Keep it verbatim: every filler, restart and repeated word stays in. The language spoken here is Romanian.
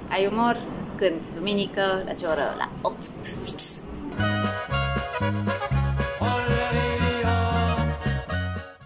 Ai umor? Când? Duminică? La ce oră? La opt fix.